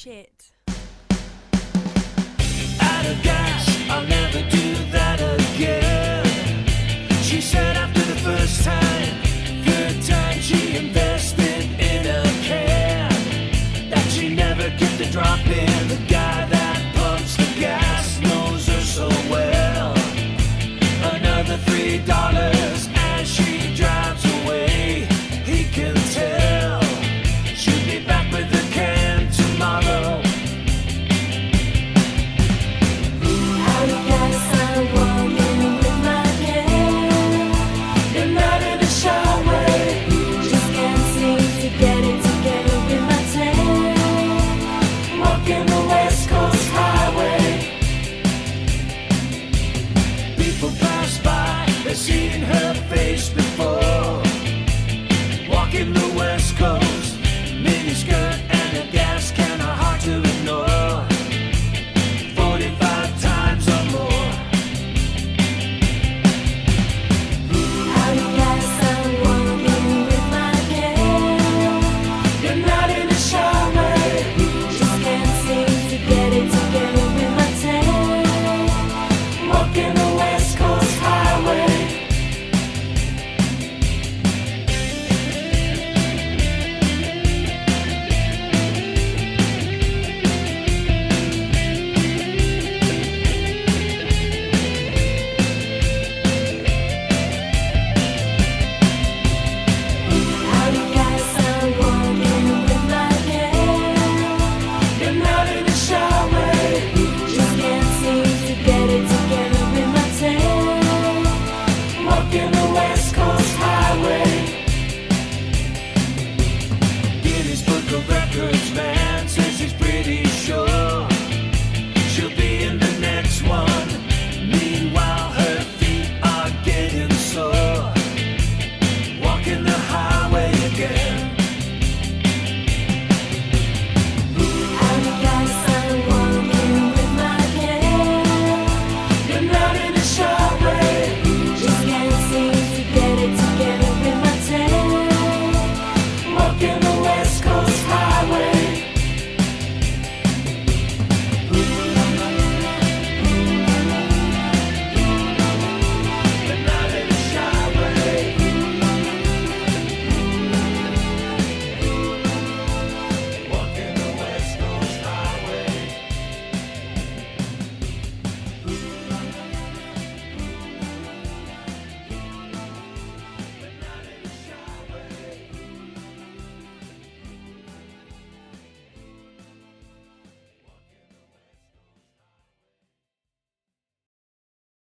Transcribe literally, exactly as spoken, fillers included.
shit. Out of gas, I'll never do that again. She said after the first time, third time she invested in a can, that she never kept a drop in. The guy that pumps the gas knows her so well. Another three dollars as she drives away. He can tell she'll be back with the can tomorrow. Out of gas, I'm walking with my can. Been out in the shower, just can't seem to get it together with my tan. Walking the West Coast Highway. People pass by, they've seen her face before. Walking the West Coast, miniskirt and a gas can are hard to ignore. Forty-five times or more. Out of gas, I'm walking with my can. Been out in the shower, just can't seem to get it together with my tan. Walking the West Coast Highway. Out of gas, I'm walking with my can. Been out in the shower, just can't seem to get it together with my tan. Walking the West